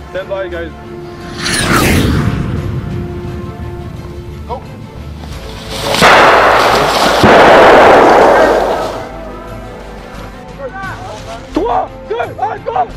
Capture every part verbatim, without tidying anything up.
Stand by, guys. Go. trois, deux, un, go!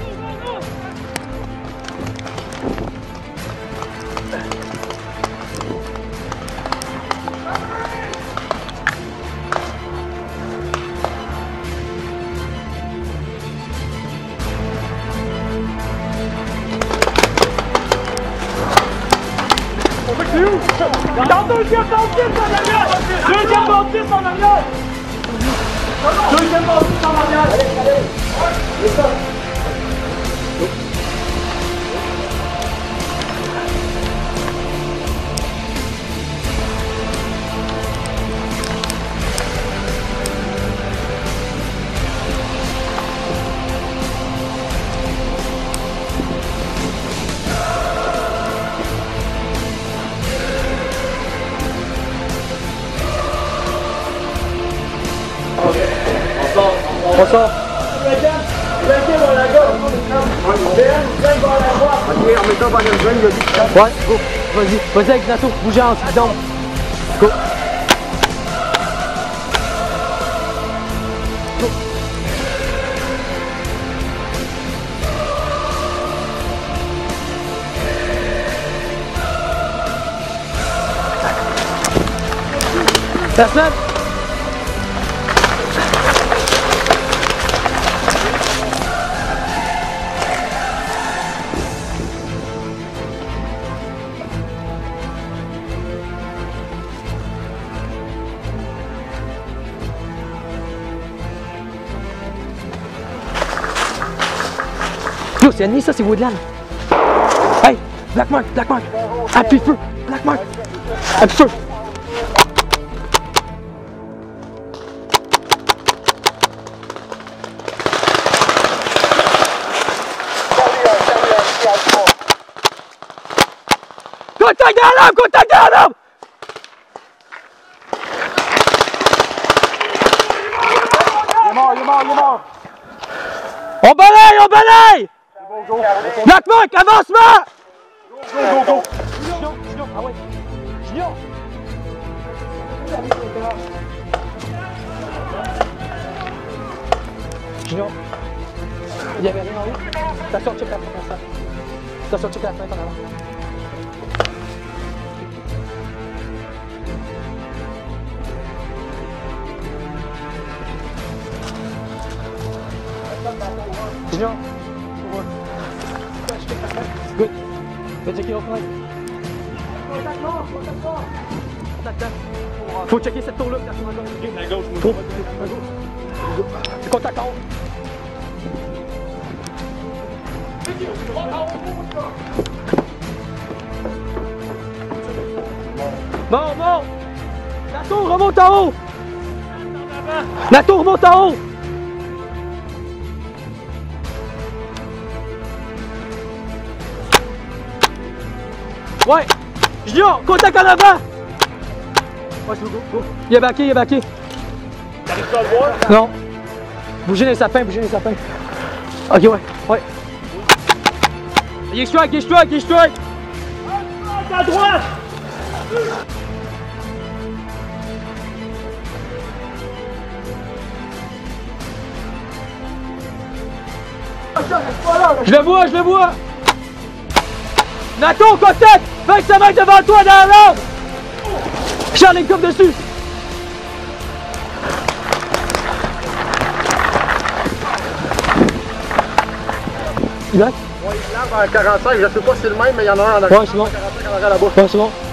Dans deuxième baptiste en arrière! Deuxième baptiste en arrière! Deuxième baptiste en arrière! Allez, allez! C'est ça! On sort. Ok, en mettant par le jeune, il y a du Ouais, go. Vas-y, vas-y avec Nato, bougez en dessous. Go. Go. La semaine. Yo, c'est ennemi ça, c'est Woodland. Hey, Black Mark, Black Mark. Appuie feu, Black Mark. Appuie feu. Contact dans l'arbre, contact dans l'arbre. Il est mort, il est mort, il est mort! On balaye, on balaye. Go, go! Black Mark, avancement. Go, go, go! Junior, Junior, ah ouais. Junior. Junior. Il y avait rien en haut. Attention, check la fenêtre. Attention, check la fenêtre en avant. Junior. Good. Go checker au fenêtre. Faut checker cette tour-là. À gauche, Trop. Contact en haut. Bon, bon. La tour remonte en haut. La tour remonte en haut. Ouais. Junior, contact en avant. Ouais, c'est go, go. Il est backé, il est backé. T'arrives pas à le voir? Non. Bougez les sapins, bougez les sapins. Ok, ouais, ouais. Il est strike, il est strike, il est strike. À droite! Je le vois, je le vois. Nato, contact. vingt-cinq mètres devant toi dans l'arbre. Charles, une coupe dessus. Il est là? Ouais, l'arbre en quarante-cinq, je sais pas si c'est le même, mais il y en a un en arrière. Ouais, c'est bon. quarante-cinq en arrière là-bas. Ouais, c'est bon.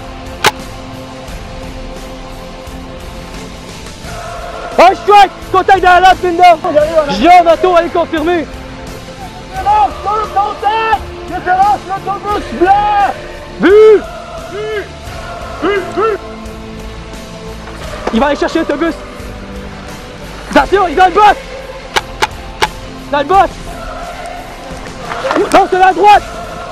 Un strike! Contact dans l'arbre, Linda! Junior, Nato, allez confirmer. Différence, deux, contact! Différence, l'autobus blanc! Vu! Vu! Vu! Vu! Il va aller chercher l'autobus. Attention, il est dans le boss! Dans le boss! Non, c'est la droite!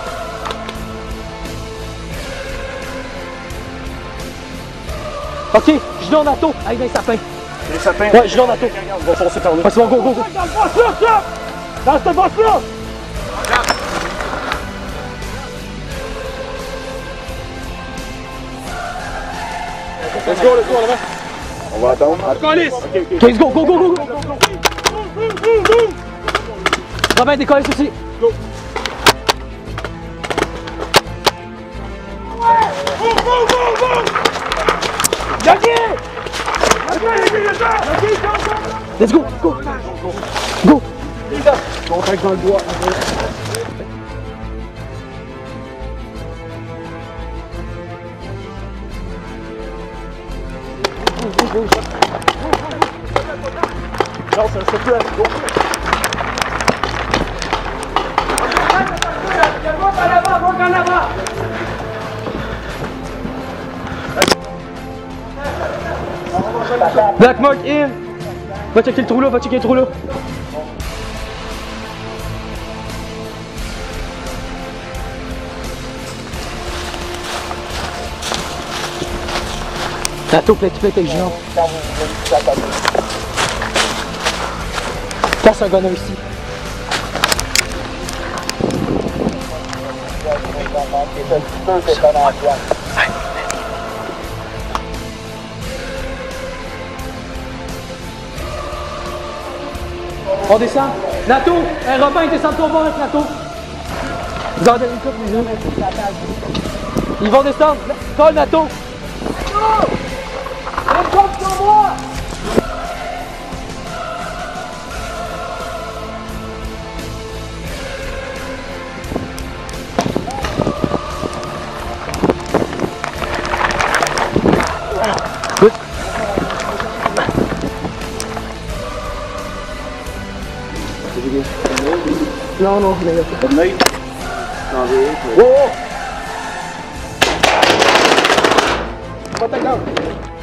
Ok, Junior, Nato, allez dans les sapins. Les sapins. Ouais, Junior, Nato. On va foncer par nous. Ouais, c'est bon, go, go, go. Dans le boss là, ça! Dans ce boss là! Let's go, let's go, là-bas. On va attendre. Colis! Ok, let's go, go, go, go, go! Robin, décolle aussi! Go! Go, go, go, go! Jackie! Let's go, go! Go! Contact dans le bois. Non, ça se peut aller. Go! Black Mark in! Va checker le trou là, va checker le trou là! Tato, plate, plate avec Jean. Casse un gunner ici. On descend. Nato! Hey, Robin, descend ton bord avec Nato. Gardez une coupe, les deux. Ils vont descendre. Colle, Nato! Good. Non, non, mais c'est pas de mail. Oh! Va ta garde.